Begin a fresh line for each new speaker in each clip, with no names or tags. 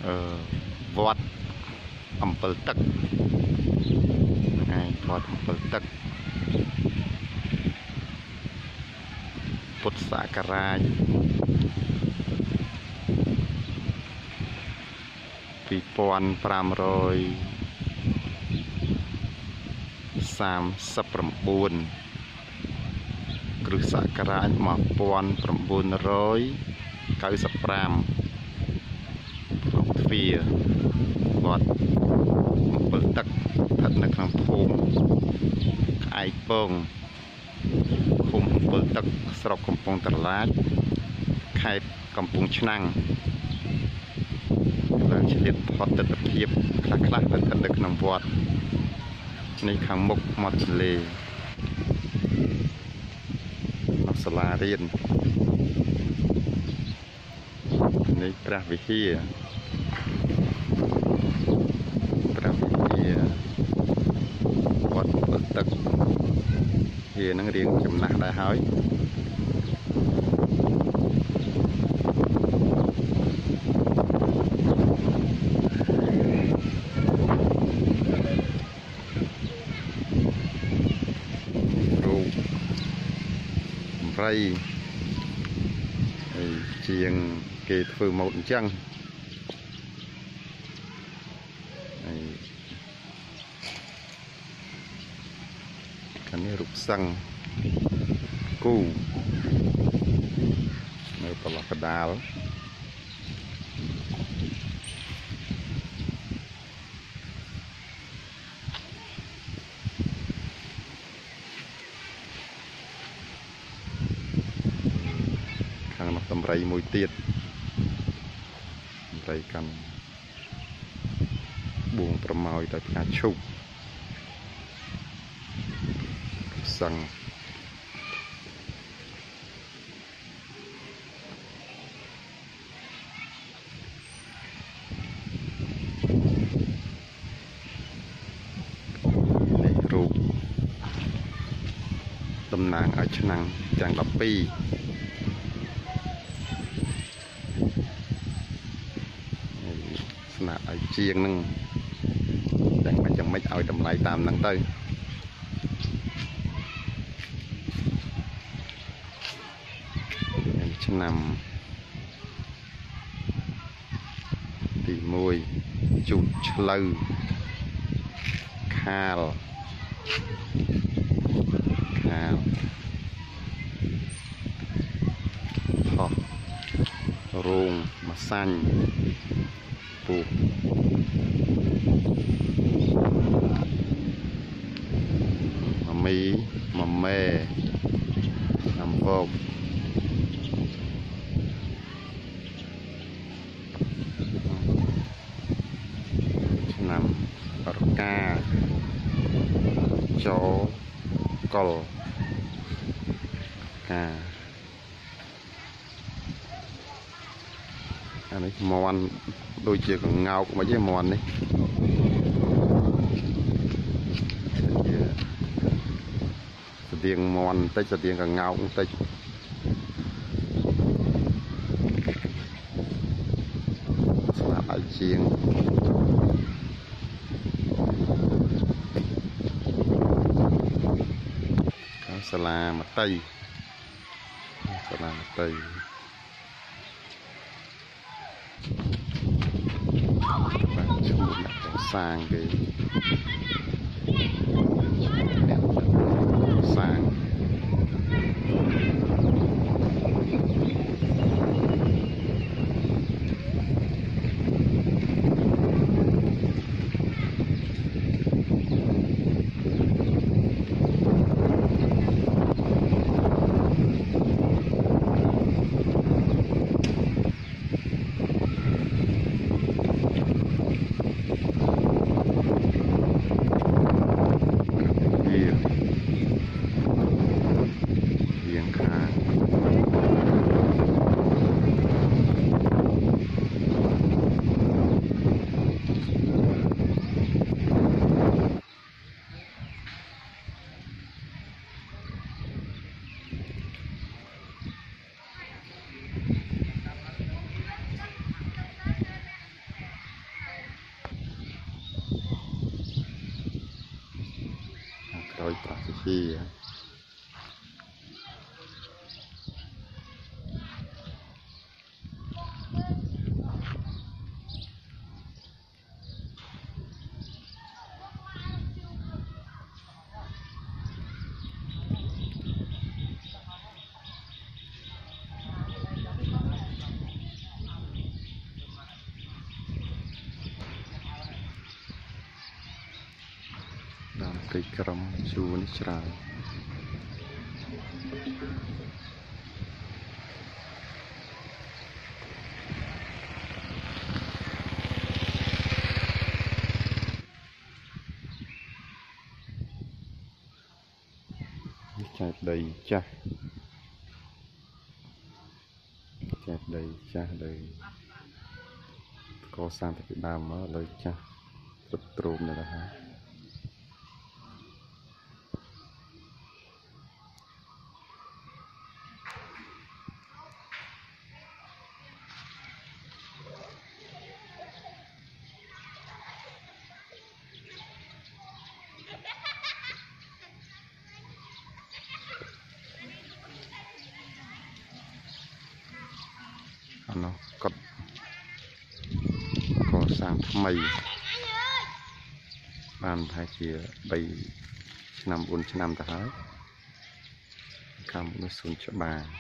វត្តអំពិលទឹកហើយវត្តអំពិលទឹកពុទ្ធសករាជ2539គ្រិស្តសករាជ1995ក្នុងទ្វារវត្តអំពិលទឹកស្ថិតនៅក្នុងភូមិក្អែកពងឃុំអំពិលទឹកស្រុកកំពង់ត្រឡាចខេត្តកំពង់ឆ្នាំងឡើងឆ្លៀតផុតទិដ្ឋភាពខ្លះៗស្ថិតនៅក្នុងវត្តនេះខាងមុខមាត់ទន្លេសាលារៀននេះព្រះវិហារវត្តអំពិលទឹកវានឹងរៀងចំណាស់ដែរហើយរូបហើយជាងគេធ្វើម៉ូដអញ្ចឹងហើយខាងនេះរូបសឹងគូនៅប្រឡោះកដាលខាងនោះតម្រៃមួយទៀតតម្រៃកាន់បួងប្រម៉ោយដោយផ្កាឈូកសឹងនេះរូបតំណាងឲ្យឆ្នាំងទាំង12ស្នាឲ្យជាងនឹងយ៉ាងម៉េចឲ្យតម្លៃតាមហ្នឹងទៅឆ្នាំទី1ជូតឆ្លូវខាលផោះរោងម៉ាសាញ់ពូមីម៉មែអំវកឆ្នាំរកាចោកលកាអានេះមន់ដូចជាកងោកមិនទេមន់នេះស្តៀងមន់បន្តិចស្តៀងកងោកបន្តិចស្នាដៃជាងសាលាមតីឈ្មោះអ្នកសាងគេអ្នកសាងជាដើមព្រៃក្រំជួរនេះច្រើនចែកដីចាស់ចែកដីចាស់ដីកសាងតែពីដើមមកលើចាស់ទ្រឹបទ្រោមនេះទៅហើយនោះគាត់កសាងថ្មីបានប្រហែលជា3ឆ្នាំ4ឆ្នាំទៅហើយខាងនោះសួនច្បារ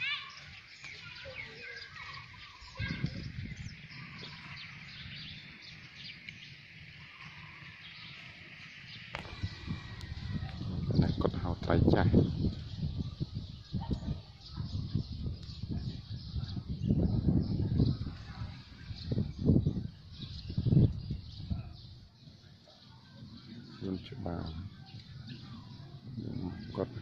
ណាគាត់ហៅត្រៃចាស់ច្បារគាត់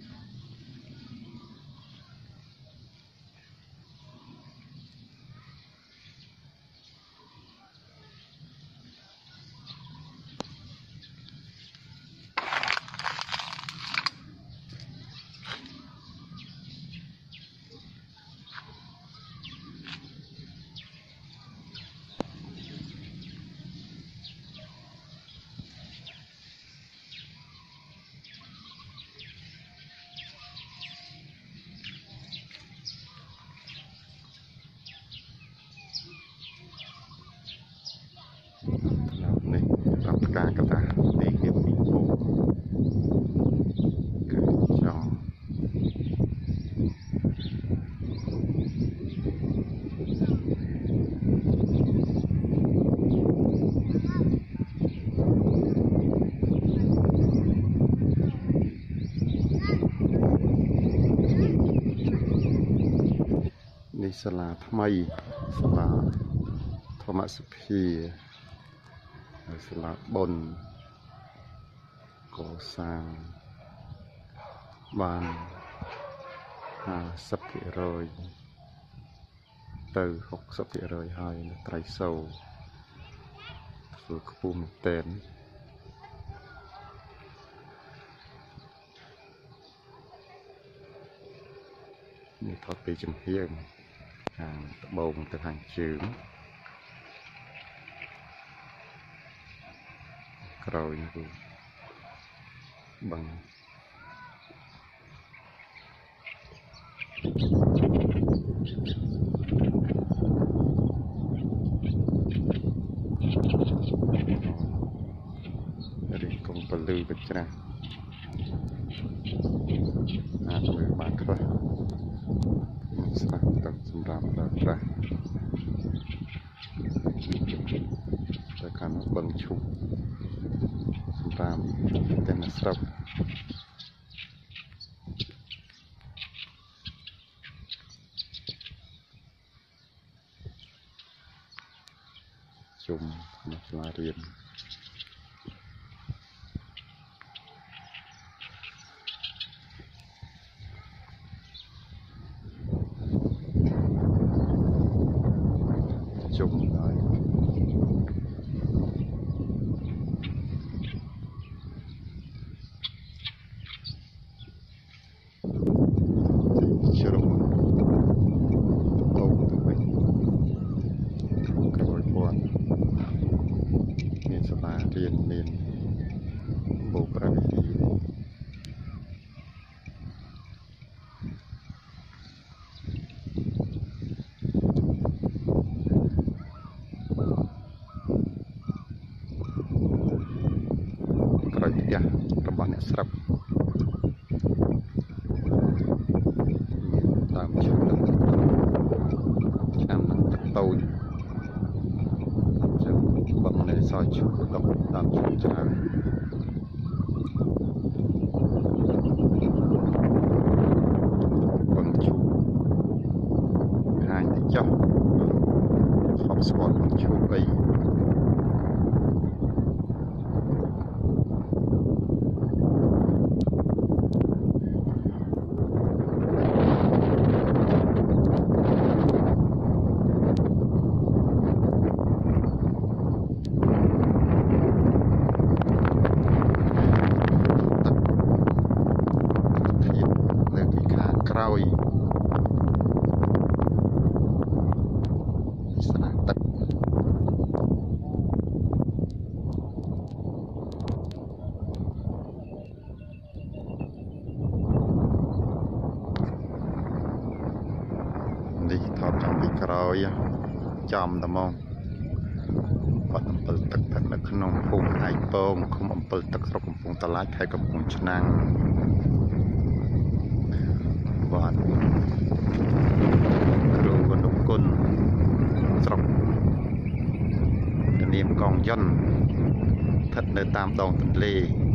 នេះរាប់ការកតាទីគេពីពូគឺចង់នេះសាលាថ្មីសាលាធម្មសុភាសាលាបុណ្យកសាងបាន50% ទៅ 60% ហើយនៅត្រៃសូរធ្វើខ្ពស់មែនទែននេះថតពីចំហៀងខាងត្បូងទៅខាងជើងក្រោយនេះគឺបឹងរីកុំពលឺបច្រាស់អាចមើលបានខ្លះស្រះទឹកសម្រាប់ប្រើប្រាស់ទៅកាន់បឹងឈប់សម្រាប់ទាំងស្រុកជុំនៅសាលារៀនជុំហើយជ្រុំតោកទៅវិញក្រោយព័ន្ធមានសាលារៀនមានបូប្រវិធីស្រាប់ដើមឈើនឹងឆ្នាំនឹងតូចចឹងបឹងនេះសល់ឈើដុកដើមឈើច្រើនបឹងឈូហាញទៅចុះខំស្គាល់បឹងឈូអីក្រោយស្នាទឹកនេះថតចំពីក្រោយចំតែមកបាត់អំពិលទឹកស្ថិតនៅក្នុងភូមិឯកពងឃុំអំពិលទឹកស្រុកកំពង់តាឡាចខេត្តកំពង់ឆ្នាំងបាទគ្រូវណ្ណគុណស្រុកនាមកងយន្តស្ថិតនៅតាមដងទន្លេ